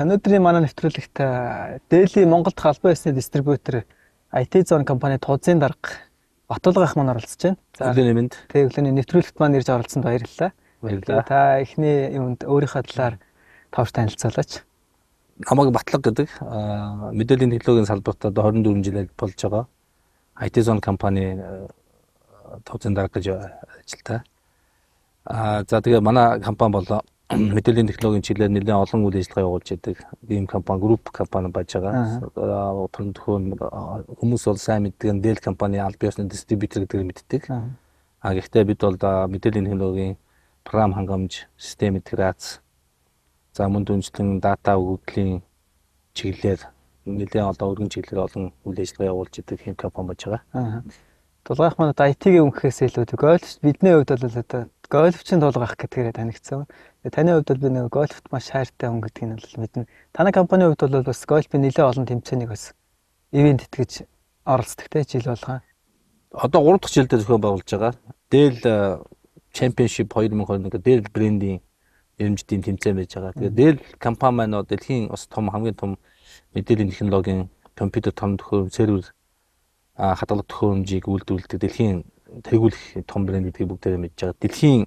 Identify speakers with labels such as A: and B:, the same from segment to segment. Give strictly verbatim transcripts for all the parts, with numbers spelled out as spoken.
A: өнөөдрийн манай нэвтрүүлэгт Daily Монголд албан ёсны дистрибьютор ай ти Zone компани Тузын дарга Батулга ах маань оролцож байна.
B: За өглөөний мэнд.
A: Тэгээ өглөөний нэвтрүүлэгт маань ирж оролцсонд баярлалаа.
B: Баярлалаа.
A: Та эхний юунд өөрийнхөө талаар товч танилцуулаач.
B: Намайг Батлага гэдэг мэдээллийн технологийн салбарт одоо хорин дөрвөн жил болж байгаа. ай ти Zone компани Тузын дарга гэж ажилтаа. А за тэгээ манай компани бол мэдээллийн технологийн чиглэлээр нэлээд олон үйл ажиллагаа явуулж байдаг. Ийм компани, групп компани байж байгаа. Тон төхөн хүмүүс бол сайн мэддэг Dell компани албан ёсны дистрибьютор гэдгийг мэддэг. А гэхдээ бид бол мэдээллийн технологийн програм хангамж, систем интеграц, за мөн дүнжлэн дата өгөгдлийн чиглэлээр нэлээд одоо өргөн чиглэлээр олон үйл ажиллагаа явуулж байдаг ийм компани байж байгаа.
A: Тулгаах манад ай ти-гийн өмнөхөөс илүү гольф бидний хувьд бол одоо гольфчин тулгаах гэдгээр танигдсан. Таны хувьд бол би нэг гольфт маш хайртай хүн гэдгийг нь бол мэднэ. Танай компанийн хувьд бол бас гольфын нэлээд олон тэмцээнийг бас ивент итгэж оролцдог те жил болгоо.
B: Одоо гурав дахь жилдээ зохион байгуулж байгаа. Dell Championship two thousand twenty-one Dell брендийн нэрмжтийн тэмцээн байж байгаа. Тэгээд Dell компани маань дэлхийн бас том хамгийн том мэдээллийн технологийн компьютер том төхөөрөм сервер хадгалах төхөөрөмжийг үйлдвэрлэдэг дэлхийн тэргүүлэх том брэнд гэдгийг бүгдээрээ мэдж байгаа. Дэлхийн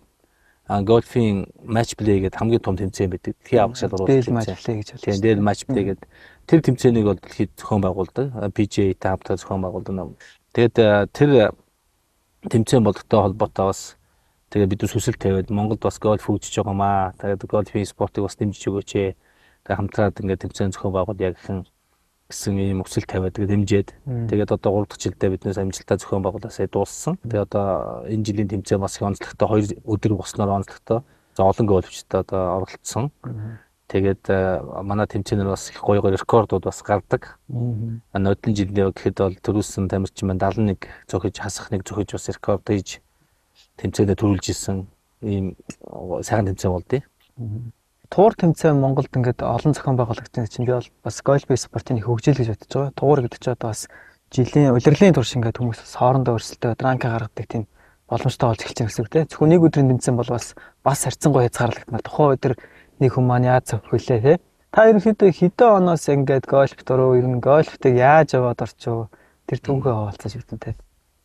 B: гольфийн матч плей гэдэг хамгийн том тэмцээн байдаг. Дэлхийн авах шалгаруулалт
A: тэмцээн.
B: Тийм, Dell матч плей гэдэг тэр тэмцээнийг бол дэлхийд зохион байгуулдаг. пи жи эй-тэй хамтдаа зохион байгуулдаг. Тэгээд тэр тэмцээн болттой холбоотой бас тэгээд бид сүсэл тавиад Монголд бас гольф хөгжиж байгаа маа. Тэгээд гольфийн спортыг бас дэмжиж өгөөч ээ. Тэгээд хамтраад ингээд тэмцээн зохион байгуул яг хэн гэсэн ийм өсөл тавиад тэгээд дэмжиж. Тэгээд одоо гурав дахь жилдээ биднээс амжилттай зохион байгуулалтаа дууссан. Тэгээд одоо энэ жилийн тэмцээн бас их онцлогтой хоёр өдөр босноор онцлогтой. За олон гольфчтай одоо оролцсон. Тэгээд манай тэмцээнээр бас их гоё гоё рекордууд бас гардаг. Нодлон жилдээ гэхэд бол төрүүлсэн тамирчин маань даална нэг зөхиж хасах нэг зөхиж бас рекорд хийж тэмцээндээ төрүүлж исэн ийм сайхан тэмцээн болдё.
A: Туур тэмцээн Монголд ингээд олон зохион байгуулагчдын чинь би бол бас гольф спортын их хөгжил гэж бодож байгаа. Туур гэдэг чинь одоо бас жилийн удирдлагын турш ингээд хүмүүс бас хоорондоо өрсөлдөд ранк гаргадаг тийм боломжтой болж эхэлж байгаа гэсэн үг тийм. Зөвхөн нэг өдрийн тэмцээн бол бас бас харьцангуй хязгаарлагдмаар тухайн өдөр нэг хүн маань яаж зөвхөлээ тийм. Та ерөнхийдөө хэдэн оноос ингээд гольф дуруу ер нь гольфтыг яаж яваад орчоо тэр түүхээ хаваалцаж өгдөн тийм.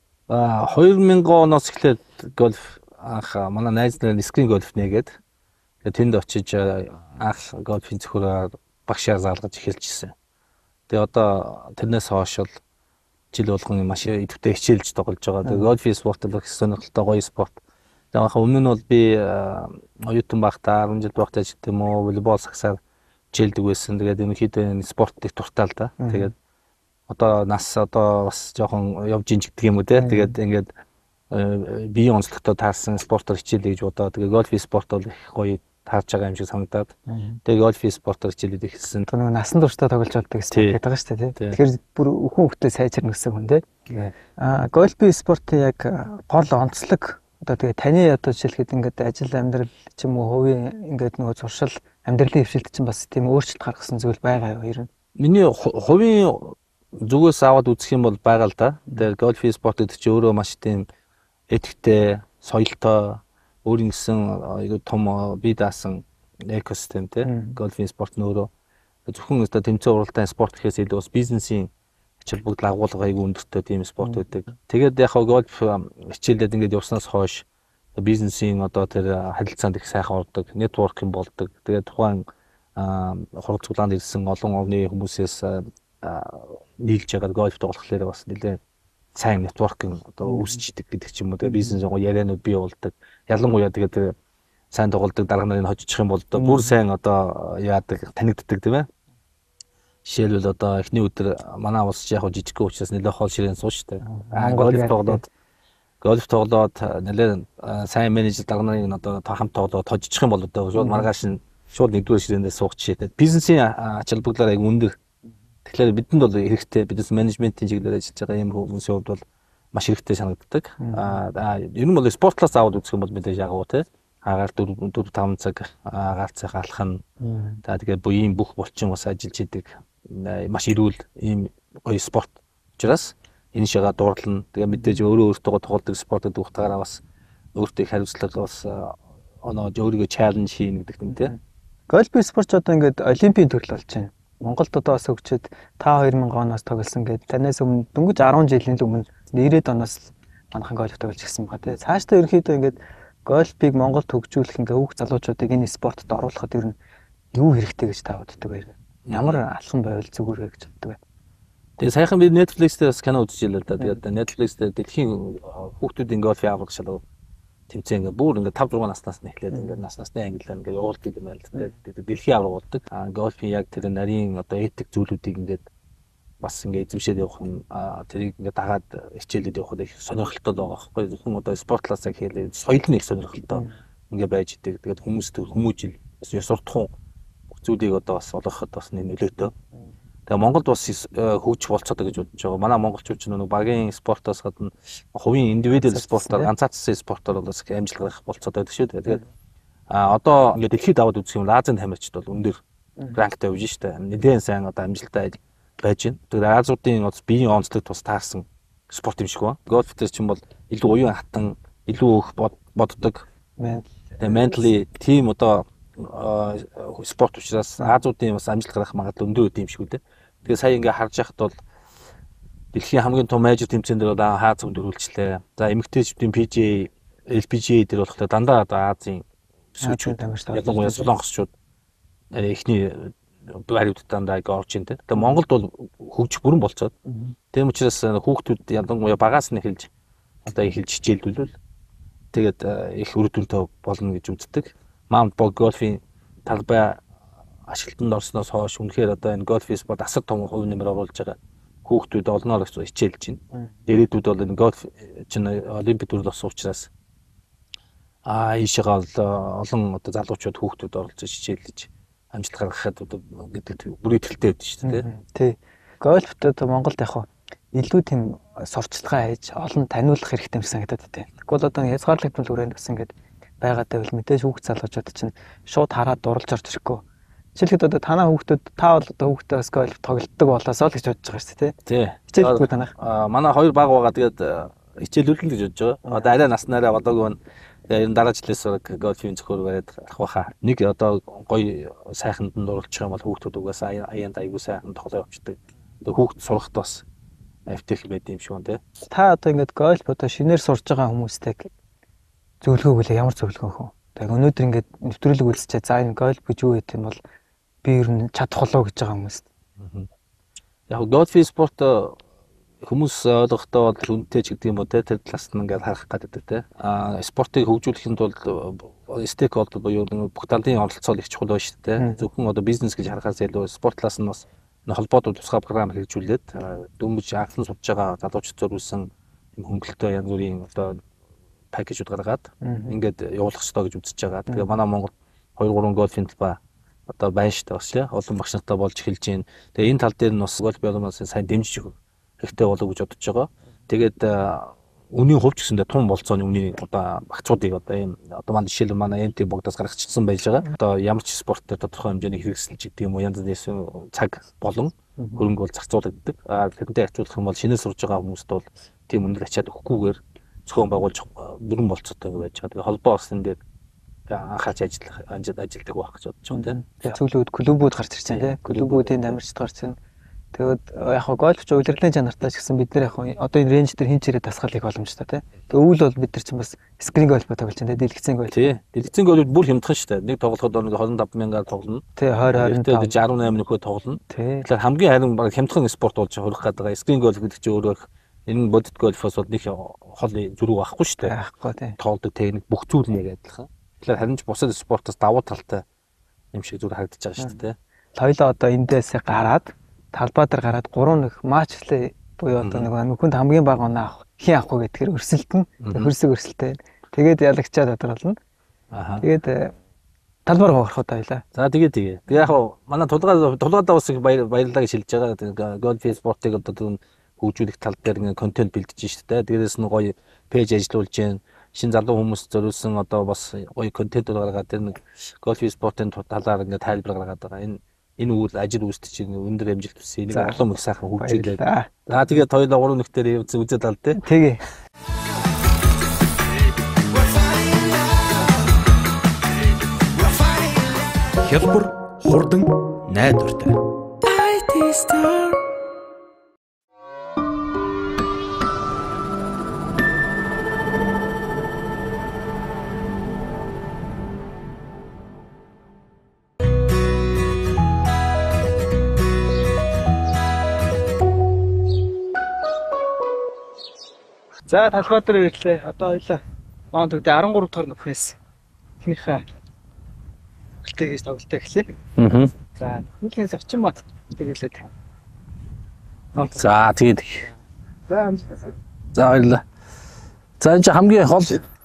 B: А two thousand оноос эхлээд гольф анх манай найз нар скрин гольф нээгээд тэнд очиж анх гольфийн зөвхөрөөр багшаар заалгаж эхэлчихсэн. Тэгээ одоо тэрнээс хойш л жил болгон маш идэвхтэй хичээлж тоглож байгаа. Тэгээ гольфийн спорт бол их сонирхолтой гоё спорт. Тэгээ анх өмнө нь бол би оюутан байхдаа ten жил байхдаа ч гэдэм үү волейбол сагсаар хичээлдэг байсан. Тэгээд ерөнхийдөө спортыг туртаал да. Тэгээд одоо нас одоо бас жоохон явж ин гэдэг юм уу те. Тэгээд ингээд биеийн онцлогтой таарсан спортоор хичээлээ гэж бодоо. Тэгээ гольфийн спорт бол их гоё таарч байгаа юм шиг санагдаад. Тэгээ гольфийн спортоор хичээлээд эхэлсэн.
A: Тэр насан туршдаа тоглож болдог спорт гэдэг байгаа шүү дээ. Тэгэхээр бүр өхөн хөвгтөө сайжирна гэсэн хүн те. Аа гольфийн спортын яг гол онцлог одоо тэгээ таны одоо жишээлхэд ингээд ажил амьдрал ч юм уу хувийн ингээд нөгөө зуршил амьдралын хвшилт чинь бас тийм өөрчлөлт гаргасан зүйл байгаа юу ер нь?
B: Миний хувийн зүгээс аваад үзэх юм бол байгаа л да. Тэгээ гольфийн спорт гэдэг чинь өөрөө маш тийм этиктэй, соёлтой, өөрийн гэсэн айгүй том бие даасан экосистем те. Гольфийн спорт нь өөрөө зөвхөн өстө тэмцээн уралдаан спорт гэхээс илүү бас бизнесийн ачаал бүгд агуулга айгүй өндөртэй тийм спорт байдаг. Тэгээд яг гольф хичээлээд ингээд явснаас хойш бизнесийн одоо тэр харилцаанд их сайхан ордог, нетворкинг болдог. Тэгээд тухайн хурц цуглаанд ирсэн олон овны хүмүүсээс нийлж байгаа гольф тоглохлоор бас нэлээд сайн нетворкинг одоо үүсчихдээ гэдэг ч юм уу. Тэгээд бизнесийн гоё ярианууд бий болдог. Ялангуяа тэгээд сайн тоглодог дарга нарын хожчих юм бол одоо бүр сайн одоо яадаг танигддаг тийм ээ. Жишээлбэл одоо эхний өдөр манай улс яг жижиг учраас нэлээд хоол ширээн сууж штэ. Гольф тоглоод гольф тоглоод нэлээд сайн менежер дарга нарын одоо хамт тоглоод хожчих юм бол одоо шууд маргааш нь шууд нэгдүгээр ширээндээ суух жишээ. Бизнесийн ач холбогдлоор аяг өндөр. Тэгэхээр бидэнд бол хэрэгтэй бизнес менежментийн чиглэлээр ажиллаж байгаа юм хүмүүсийн хувьд бол маш хэрэгтэй санагддаг. Аа ер нь бол спортлоос аваад үзэх юм бол мэдээж ягуу те. Агаар four five цаг агаар цах алах нь. За тэгээд буян бүх булчин бас ажиллаж идэг маш ирүүл ийм гоё спорт учраас энэ шигээ дуурлана. Тэгээд мэдээж өөрөө өөртөө тоглодог спортод ухтаагаараа бас өөртөө хариуцлага бас оноо өөрийгөө чаленж хийн гэдэг юм те.
A: Гольф спорт ч одоо ингээд олимпийн төрөл болж байна. Монголд одоо бас хөгжөөд та хоёр мянган оноос тоглосон гэдэг. Танаас өмнө дөнгөж арван жилийн өмнө нэрээд оноос манайхан гольф тоглож ирсэн байгаа тийм. Цаашдаа ерөнхийдөө ингээд гольфыг Монголд хөгжүүлэх ингээ хүүхд залуучуудыг энэ спортод оруулахад ер нь юу хэрэгтэй гэж та боддог вэ? Ямар алхам байвал зүгээр вэ гэж боддог вэ?
B: Тэгээ саяхан би Netflix дээр бас кино үзчихлээ л да. Тэгээд Netflix дээр дэлхийн хүүхдүүдийн гольфын авраг шалгав тэмцээн ингээ бүр ингээ тавь зургаан наснаас нь эхлээд ингээ нас насны ангиллаар ингээ явуулдаг юм байл. Тэгээд дэлхийн авраг болдог. А гольфын яг тэр нарийн одоо этик зүйлүүдийг ингээ бас ингээ эзэмшээд явах нь тэрийг ингээ дагаад хичээлээд явахад их сонирхолтой байгаа байхгүй. Зөвхөн одоо спортлаасаа хийлээ соёл нь их сонирхолтой ингээ байж идэг. Тэгээд хүмүүс хүмүүжил бас ёс суртахуун зүйлийг одоо бас олгоход бас нөлөөтэй. Тэгээ Монголд бас хөгжих болцоотой гэж бодож байгаа. Манай монголчууд ч нэг багийн спортоос гадна хувийн индивидуал спортоор ганцаардсан спортоор бол бас амжилт гаргах болцоотой байдаг шүү дээ. Тэгээд а одоо ингээд дэлхийд аваад үзэх юм Азийн тамирчид бол өндөр ранктай явж штэ. Нэлээд сайн одоо амжилттай байж байна. Тэгээд Азиудын бас биеийн онцлогт бас таарсан спорт юм шиг байна. Гольф дээр ч юм бол илүү уян хатан, илүү их боддог. Тэгээд mentally team одоо спорт учраас Азиудын бас амжилт гаргах магадлал өндөр үт юм шиг үү. Тэгээ сая ингээ харж яхад бол дэлхийн хамгийн том мейжер тэмцээн дээр бол Хаа цогт өрүүлжлээ. За эмэгтэйчүүдийн пи жи эй, эл пи жи эй дээр болохоор дандаа одоо Азийн сүүчүүд ялангуяа солонгосчууд эхний бариуд дандаа орж ин тэ. Тэгээ Монголд бол хөгжих бүрэн болцоод. Тийм учраас хүүхдүүд ялангуяа багаас нь эхэлж одоо эхэлж хичээлдүүлвэл тэгээд их үр дүнтэй болно гэж үздэг. Маунт Бог гольфийн талбай ашиглалтанд орсноос хойш үнэхээр одоо энэ гольф спорт асар том хувь нэмэр оруулж байгаа хүүхдүүд олноор хичээлж байна. Ирээдүйд бол энэ гольф чинь олимпик төрөл болсон учраас аа ийшээгаа олон одоо залуучууд хүүхдүүд оролцож хичээлж амжилт гаргахад одоо гэдэг бүр ихтэй байдаг шүү дээ.
A: Тий. Гольфт одоо Монголд яг илүү тийм сурчлагаа хийж олон таниулах хэрэгтэй юм санагдаад байна. Тэгвэл одоо хязгаарлагдмал хүрээнд бас ингээд байгаад байвал мэдээж хүүхд залуучууд чинь шууд хараад дурлж орж ирэхгүй. Жишээлбэл одоо танаа хүүхдүүд та бол одоо хүүхдээ бас гольф тоглолтдог болоосоо л гэж бодож байгаа шүү дээ тий. Хичээлгүй танах.
B: Аа манай хоёр баг байгаа тэгээд хичээлүүлэн гэж бодож байгаа. Одоо арай наснараа болоогүй энэ дараа жилээс гольфийн зөвхөр бариад авах байхаа. Нэг одоо гоё сайханд нь дурлчих юм бол хүүхдүүд угаас аяанд аягүй сайхан тоглоо явчихдаг. Одоо хүүхд сурахт бас автих байд юм шиг байна тий.
A: Та одоо ингээд гольф одоо шинээр сурж байгаа хүмүүстэй зөвлөгөө өгвөл ямар зөвлөгөө хөө? Тэгээ өнөөдөр ингээд нэвтрүүлэг үйлсчээ за энэ гольф гэж юу гэдэг юм бол би ер нь чадах болоо гэж байгаа хүмүүст.
B: Яг гольф спорт хүмүүс ойлгохдоо бол үнэтэй ч гэдэг юм уу те тэр талаас нь ингээд харах гэдэг те. Аа спортыг хөгжүүлэхэд бол стейкхолдер буюу бүх талын оролцоо их чухал байна шүү дээ. Зөвхөн одоо бизнес гэж харахаас илүү спорт талаас нь бас холбоотууд тусгай програм хэрэгжүүлээд дөнгөж анхлан судж байгаа залуучууд зориулсан юм хөнгөлөлтөө янз бүрийн одоо пакэжүүд гаргаад ингээд явуулах хэрэгтэй гэж үзэж байгаа. Тэгээ манай Монгол хоёр гурван гольфийн талбай одоо байна шүү дээ бас тий. Олон багш нартай болж эхэлж байна. Тэгээ энэ тал дээр нь бас гольф биологоос сайн дэмжиж өгөх хэрэгтэй болов уу гэж бодож байгаа. Тэгээд үнийн хувьч гэсэндээ тун болцооны үнийн одоо багцуудыг одоо ийм одоо манай жишээл манай эм ти богдоос гаргачихсан байж байгаа. Одоо ямар ч спорт дээр тодорхой хэмжээний хэрэгсэлж гэдэг юм уу янз бүрийн цаг болон хөрөнгө бол зарцуулагддаг. А тэрнтэй харьцуулах юм бол шинээр сурж байгаа хүмүүст бол тийм үнэр ачаад өгөхгүйгээр зохион байгуулж бүрэн болцоотой байж байгаа. Тэгээ холбоо бас энэ дээр анхаарч ажиллах ажилдаг байх гэж бодож байна тийм.
A: Цөглүүд клубүүд гарч ирж байна тийм. Клубүүдийн дамжид гарч ирсэн. Тэгээд яг хаа гольф ч удирдлагын чанартай ч гэсэн бид нар яг одоо энэ рейнж дээр хин чирээ тасгалыг боломжтой тийм. Тэгээ өвөл бол бид нар чинь бас скрин гольф тоглож байна тийм. Дэлгэцэн гольф.
B: Тийм. Дэлгэцэн гольф бүр хямдхан шүү дээ. Нэг тоглоход нэг двадцать пять мянгаар тоглоно.
A: Тийм двадцать двадцать
B: шестьдесят восемь нөхөө тоглоно. Тэгэхээр хамгийн харин баг хямдхан спорт болж хурах гэдэг. Скрин гольф гэдэг чинь өөрөө энэ бодит гольфоос бол нэг хол зүрх байхгүй шүү дээ.
A: Байхгүй тийм.
B: Тоглодог техник бүх зүйл нэг адилхан. Тэгэхээр харин ч бусад спортоос давуу талтай юм шиг зүгээр харагдаж байгаа шүү дээ.
A: Хоёлоо одоо эндээс гараад талбай дээр гараад гурван нэг матчлээ буюу одоо нэг нөхөнд хамгийн бага оноо авах хин авахгүй гэдгээр өрсөлдөн. Хөрсөг өрсөлтэй. Тэгээд ялагчаад тодорхойлно. Аа. Тэгээд талбайр гоорох одоо хоёлаа.
B: За тэгээ тэгээ. Тэгээ яг манай тулгаа тулгаадаа бас их баярлалаа гэж хэлж байгаа. Гольф спортыг одоо хөгжүүлэх тал дээр ингээ контент бэлдэж шүү дээ. Дээрээс нь гоё пэйж ажиллуулж जैन шин залуу хүмүүс зориулсан одоо бас гоё контентууд гаргаад тэр нэг гольф спортын талаар ингээ тайлбар гаргаад байгаа. Энэ энэ үйл ажил үүсгэж чинь өндөр амжилт хүсье. Энийг олон их сайхан хөгжүүлээд. За тэгээд хоёулаа гурван нөхдөр үзээд тал тий.
A: Тэгээ.
C: Хялбар, хурдан, найдвартай. ай ти Star.
A: За Талбайдар ирлээ. Одоо хоёлаа Моон төгдөө арван гурав дахь нөхөөс ихнийхээ хөлтэйгээс тоглолтоо эхлэе.
B: Аа.
A: За нэгээс орчин бат тэгэлээд.
B: За тэгээд.
A: За
B: За баярлалаа. За энэ хамгийн хол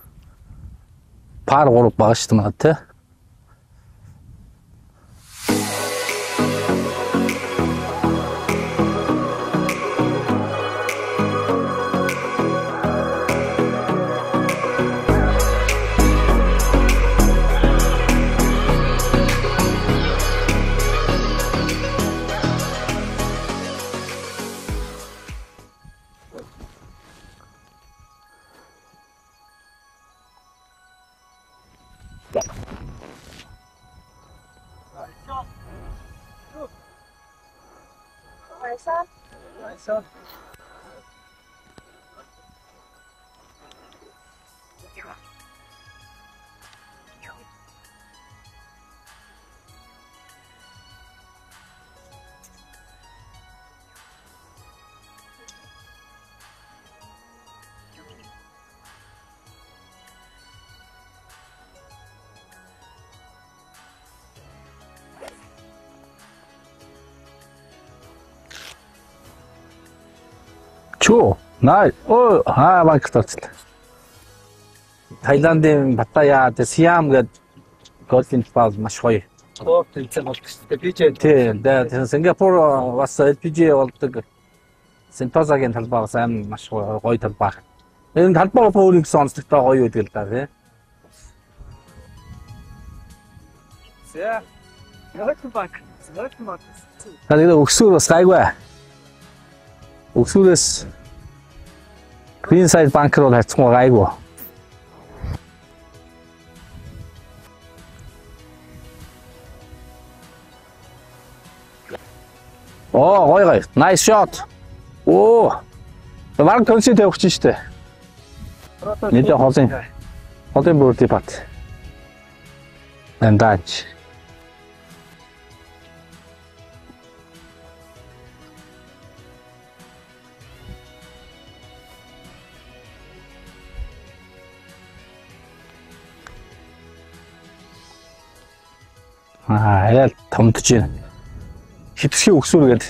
B: пар гурав байгаа шүү дээ надад тий. Чөө най оо хаа багтарч. Таиландын Паттая тэ Сиам гээд гольфын бааз маш гоё.
A: спорт тэмцээн болдог шүү дээ. Би ч
B: Тийм, дээ Сингапур бас эл пи жи болдог. Сентозагийн талбай бас аим маш гоё талбай. Энэ талбай өөр их сонсдогтой гоё байдаг л да тий.
A: За. Welcome back. Welcome back.
B: Тэгээд өксүр бас гайгүй. Өксүрээс Green Side Bank руу хайцсан гайгүй. Оо, гоё гоё. Nice shot. Оо. Бараг консент явууч штэ. Нийтээ холын. Холын бүрдий бат. Эндаач. Аа, яа томдож байна. Хитвшгийн өксүр гээд.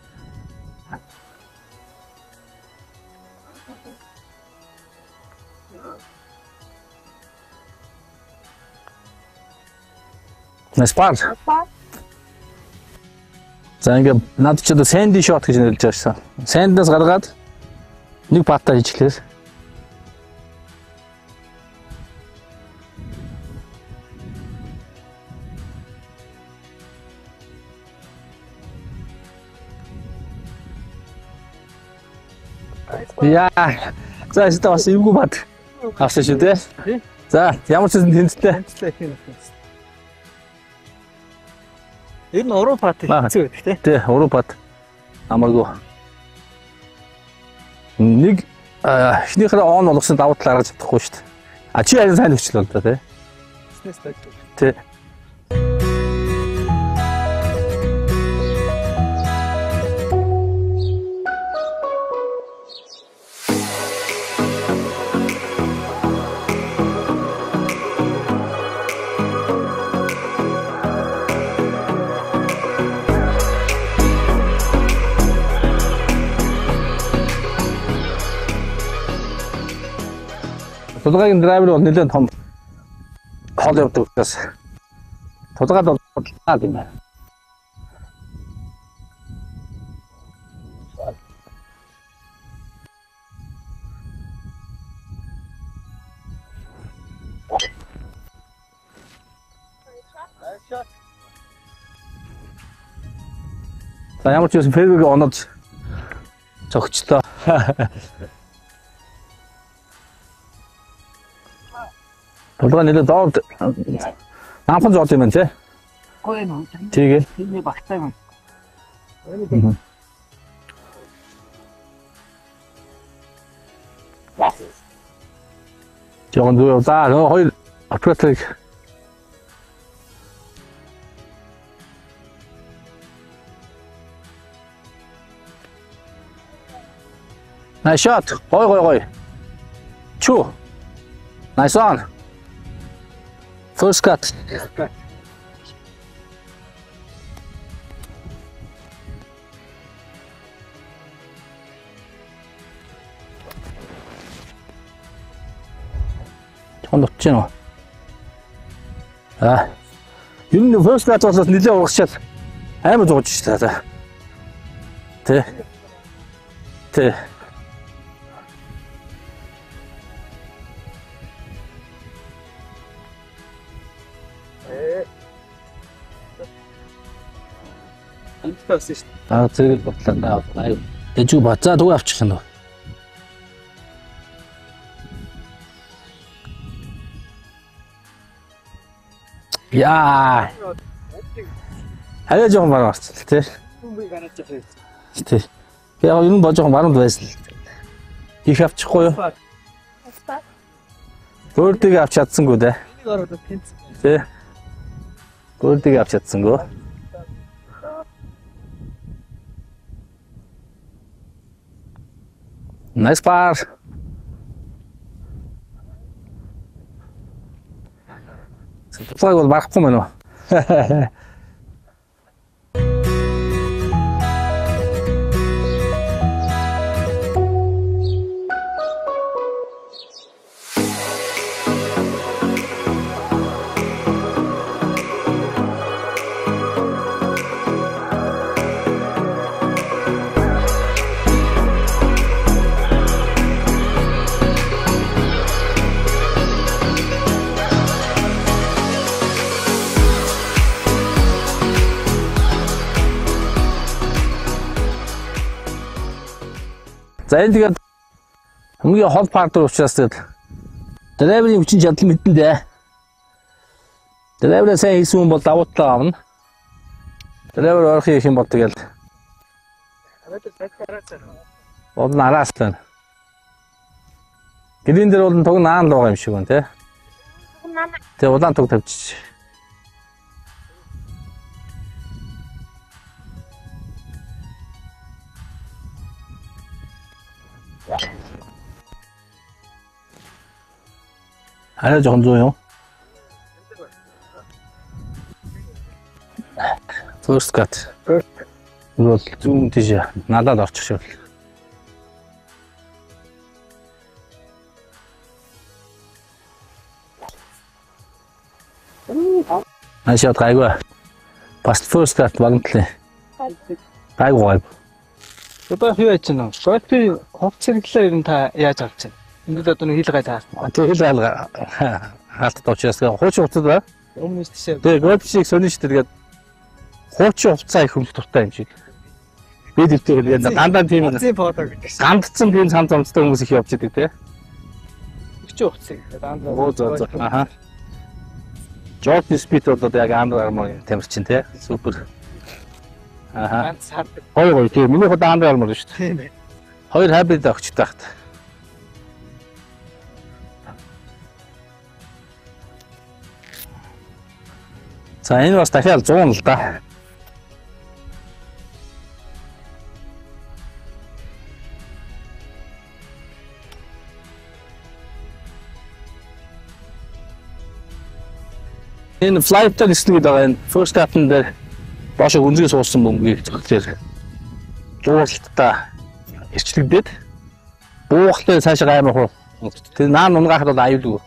B: Наспар. За ингээ над ч одоо сэнди шот гэж нэрлэж байсан. Сэнднээс гаргаад нэг патта хийчихлээ. Яа. За эсвэл бас эвгүй бат авсан шүү дээ. За ямар ч зүйл тэнцтэй.
A: Энэ нь уруу пат хэцүү байдаг тий.
B: Тий, уруу пат. Амаргүй. Нэг эхнийхээ он болгосон давуу тал гаргаж чадахгүй шүү дээ. А чи харин сайн нөхцөл бол та тий.
A: Бизнес байдаг.
B: Тий. Тулгаагийн драйвер бол нэлээд том хол явдаг учраас тулгаад бол таад юм байна. За ямар ч юм фэрвиг оноод цогчлоо. Тулгаа нэлээд доор намхан зоод юм байна тий.
D: Гоё юм.
A: Тэгээ.
D: Тэний багтай юм.
B: 저건 누구야? 자, 너 거의 앞으로 Nice shot. Oi, oi, oi. Two. Nice one. First cut. 전 높지 너. 아. 윤도 first cut 와서 니자 워크샷. 아무 저거 치다. 대. 대. 아, 저기 나 아이고. 대주 봤자 누가 앞치겠어 너. 야. 알려 조금 말아. 대. 대. 야, 이놈 뭐 조금 말은 더 했어. 이게 앞치고요. 골대가 앞쳤은 거대. 대. 골대가 앞쳤은 거. Nice par. Флаг бол барахгүй мэн үү? За энэ тэгээд хамгийн хол партер учраас тэгээд драйверийн хүчин чадал мэдэн дээ. Драйвераа сайн хийсэн хүн бол давуу тал авна. Драйвер орох юм бол тэгэл. Бол нараас тань. Гэрийн дээр бол туг наан л байгаа юм шиг байна тий. Тэгээ улаан туг тавьчих. 알아 조금 줘요. First cut. 이거 좀 뒤져. 나다 넣어줘. 아시아 가이고. Past first cut багтлаа. Гайгүй гайгүй.
D: Одоо юу яж байна вэ? Golf-ийн хувц хэрэглээ ер нь та яаж авч байна? Энд одоо нэг хил гай таа.
B: Тэгээ хил гай хаалт тавчаас хуучин хувцас ба.
D: Өмнөөс тийшээ.
B: Тэгээ golf шиг сонин шүү дээ. Тэгээд хуучин хувцас их хүмүүс дуртай юм шиг. Би дэвтэр тэгээд дандаа тийм
D: Зин фото гэдэг.
B: гандцсан тийм цан цамцтай хүмүүс их явж идэг тий.
D: Өчөө хувцас гэдэг. Дандаа.
B: Оо зөө зөө. Аха. Jock speed одоо яг Under Armour тамирчин тий. Супер. Аха.
D: Ганц хад.
B: Хоёр гоё тийм. Миний хот Under Armour шүү дээ.
D: Тийм ээ.
B: Хоёр hybrid өгч таахт. За энэ бас дахиад сто л да. Энэ flight-аар нислэг байгаа энэ first captain дээр бошоо үнзгээ суусан бөмбөгийг зөвхөн жуултаа ирчлэгдээд буухтай цаашаа аймаг хуу. Тэр наан унгахад бол аюулгүй.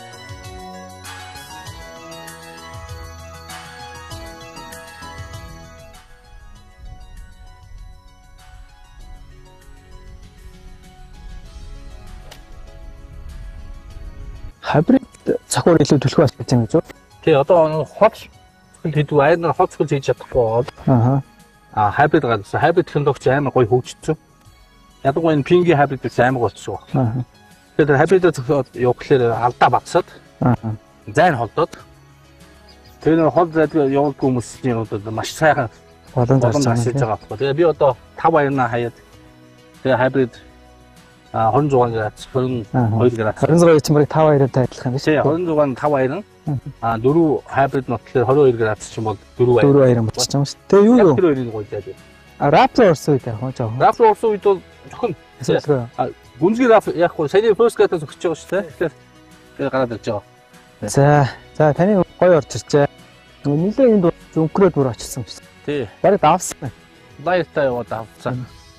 A: Hybrid цахуур илүү төлхөө бас гэж юм гэж үү?
B: Тэгээ одоо хот хийдүү айнаар хот хийж чадахгүй бол
A: Аа.
B: а hybrid гадсан hybrid технологич амар гоё хөгжсөн. Ядуугүй энэ пинги hybrid амар болчихсон.
A: Аа.
B: Тэгэхээр hybrid зөвхөн явах гэхээр алдаа багасаад
A: Аа.
B: зайн холдоод тэр нэг хол зайдаг явуулдаг хүмүүсийн хувьд маш сайхан
A: Болон
B: боломж
A: зарж
B: ашиглаж
A: байгаа.
B: байгаа байхгүй. Тэгээ би одоо тав аярнаа хаяад тэгээ хайбрид а двадцать шесть градус, двадцать two градус.
A: двадцать шесть чинь барыг five хоёртой адилхан биш
B: Тэгээ
A: үү?
B: двадцать шесть тав аярн а four хайбрид нотлохоор двадцать two градус ч юм бол four
A: four хоёр болчихж байгаа шүү. Тэгээ юу юу?
B: Тэр хоёрыг гоё зайдаг.
A: А Raptor орсон үед яг хоо жоо.
B: Рафл орсон үед бол зөвхөн
A: Эсвэл
B: гүнзгий раф яг хөө саяны first grade-аас өгч байгаа шүү дээ. Тэгэхээр тэр гараад ирж байгаа.
A: за за таны гоё орж ирчээ. Нөгөө нилээ энд өнкрөөд бүр очсон шүү.
B: Тий.
A: Барыг давсан.
B: Лайртай яваад авцаа.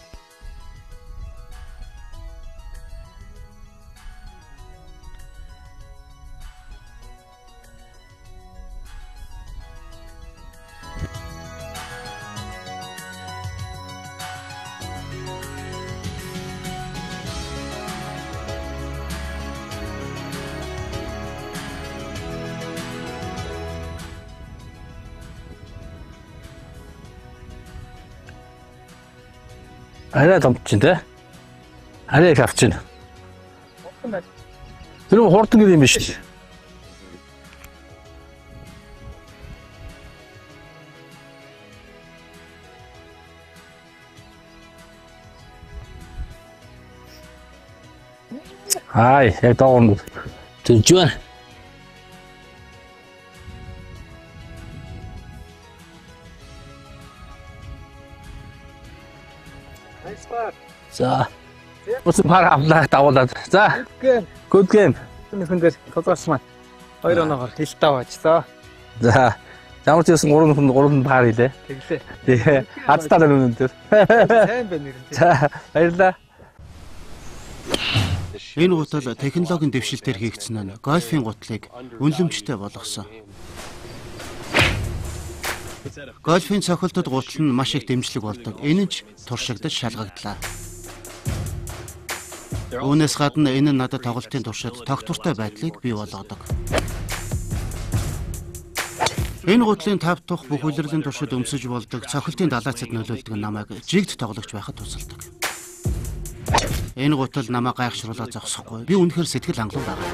B: Арай домч дээ. Арай их авч байна. Тэр нь хурдан гэдэг юм биш үү? Хай, яг доогонд тэнч байна. За. Ус пар авлаа давуулаад. За. Good game.
A: Нөхөн дээр толгоос маань хоёр оноогоор хилтаа баажлаа.
B: За. Ямар ч байсан гурван хүн гурван пар хийлээ.
A: Тэглээ.
B: Тэгээ. Хацтаа л өнөдөр.
A: Сайн байна нэр.
B: За. Баярлалаа.
C: Энэ гутал технологийн дэвшилтээр хийгдсэн нь гольфийн гутлыг үнэлэмжтэй болгосон. Гольфийн цохилтод гутал нь маш их дэмжлэг болдог. Энэ нь ч туршигдаж шалгаглаа. Үүнээс гадна энэ нь надад тоглолтын туршид тогтвортой байдлыг бий болгодог. Энэ гутлын тав дахь бүх улирлын туршид өмсөж болдог цохилтын далайцад нөлөөлдөг намайг жигд тоглогч байхад тусалдаг. Энэ гутал намайг гайхшруулаад зогсохгүй. Би үнэхээр сэтгэл хангалуун байгаа.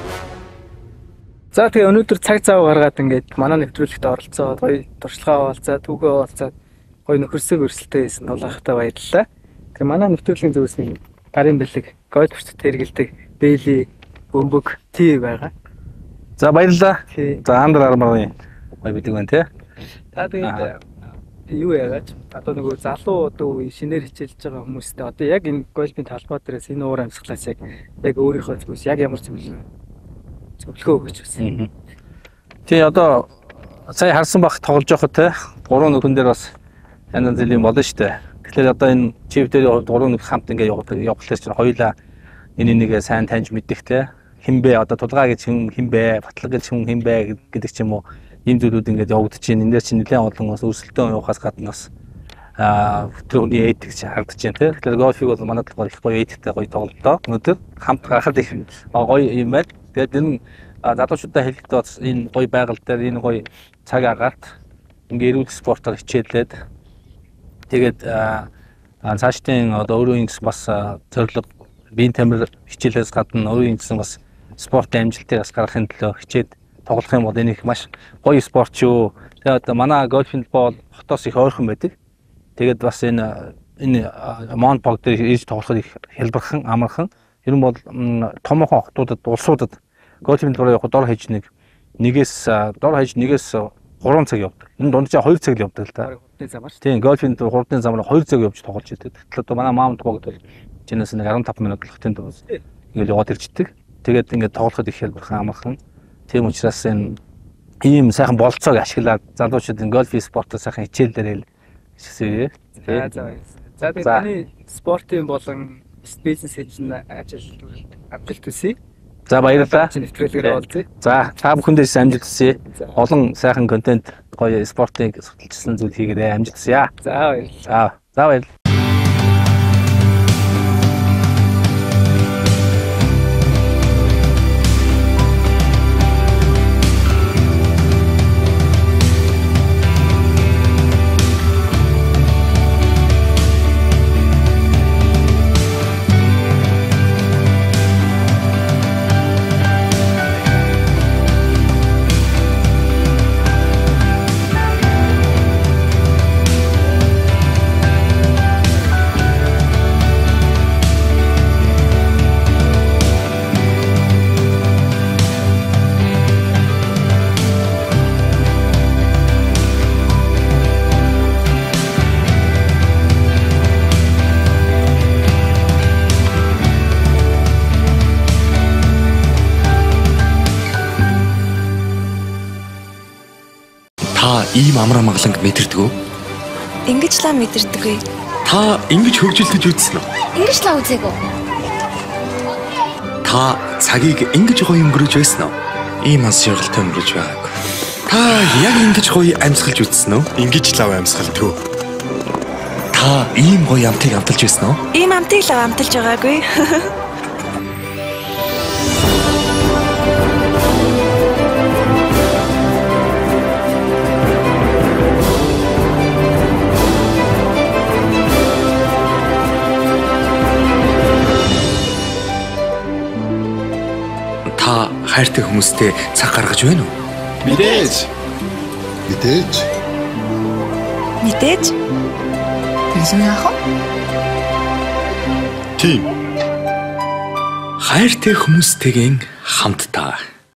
A: За тэгээ өнөөдөр цаг зав гаргаад ингээд манай нэвтрүүлэгт оролцоод гоё туршлагаа олцаад түүхээ олцоод гоё нөхөрсөг өрсөлдөй хийсэн тулгаахтай баярлалаа. Тэгээ манай нэвтрүүлгийн зөвс нэг гарын бэлэг гольфчд тэргэлдэг Бэйли бөмбөг тий байгаа.
B: За баярлалаа.
A: Тий.
B: За Андр арманы гоё бидэг байна те.
A: Та тэгээд юу яагаад одоо нөгөө залуу одоо үе шинээр хичээлж байгаа хүмүүстээ одоо яг энэ гольфийн талбай дээрээс энэ уур амьсгалаас яг яг өөрийнхөө зүйлс яг ямар зүйл зөвлөгөө өгч байсан.
B: Тий одоо сая харсан бах тоглож байхад те гурван нөхөн дээр бас янз янзын болно штэ. Тэгэхээр одоо энэ чив дээр гурван нөхөд хамт ингээ явах явахлаар чинь хоёулаа энэ нэгээ сайн таньж мэддэг те. Хинбэ одоо тулгаа гэж хүн хинбэ, батлаг гэж хүн хинбэ гэдэг ч юм уу ийм зүйлүүд ингээд явагдаж байна. Энэ дээр чинь нэлээд олон бас өрсөлдөөн явахаас гадна бас аа тэр хүний эдик чинь харагдаж байна те. Тэгэхээр гольфиг бол манай талбар их гоё эдиктэй гоё тоглолтоо. Өнөөдөр хамт гарахад их гоё юм байна. Тэгээд энэ залуучуудаа хэлэхдээ бас энэ гоё байгаль дээр энэ гоё цаг агаарт ингээ эрүүл спортоор хичээлээд тэгээд цаашдын одоо өөрийн бас зорилго биеийн тамир хичээлээс гадна өөрийн бас спортын амжилтыг бас гаргахын төлөө хичээд тоглох юм бол энэ их маш гоё спорт шүү. Тэгээд одоо манай гольфийн бол хотоос их ойрхон байдаг. Тэгээд бас энэ энэ Монпог дээр ээж тоглоход их хялбархан, амархан. Ер нь бол томоохон хотуудад, улсуудад гольфийн тураа явах дор хаяж нэг нэгээс дор хаяж нэгээс гурван цаг явдаг. Энэ дунджаа хоёр цаг л явдаг л да. Тийм, гольфийн тур хурдны замаар хоёр цаг явж тоглож идэг. Тэгэхээр одоо манай Монпогд бол жинээс нэг fifteen минут л хотын дуус ингээл яваад ирчдэг. Тэгээд ингээд тоглоход их хялбархан, амархан. Тийм учраас энэ ийм сайхан болцоог ашиглаад залуучууд энэ гольф спортоор сайхан хичээлээр хийсэй.
A: За за. За тэгээд таны спортын болон бизнес хийж ажил амжилт хүсье.
B: За баярлалаа.
A: Нэвтрүүлгээр олзъя.
B: За та бүхэндээс амжилт хүсье. Олон сайхан контент гоё спортыг судалжсан зүйл хийгээрэй. Амжилт хүсье.
A: За баярлалаа.
B: За за баярлалаа.
E: Та ийм амар амгаланг мэдэрдэг үү?
F: Ингэж лаа мэдэрдэггүй.
E: Та ингэж хөгжилдөж үзсэн үү?
F: Ингэж лаа үзээгүй.
E: Та цагийг ингэж гоё өнгөрөөж байсан уу? Ийм анс жаргалтай өнгөрөөж байгаагүй. Та яг ингэж гоё амьсгалж үзсэн үү? Ингэж лав амьсгалдгүй. Та ийм гоё амтыг амталж байсан уу?
F: Ийм амтыг л амталж байгаагүй.
E: Та хайртай хүмүүстэй цаг гаргаж байна уу?
G: Мэдээж. Мэдээж.
F: Мэдээж. Тэгсэн яах вэ?
E: Тийм. Хайртай хүмүүстэйгэн хамтдаа.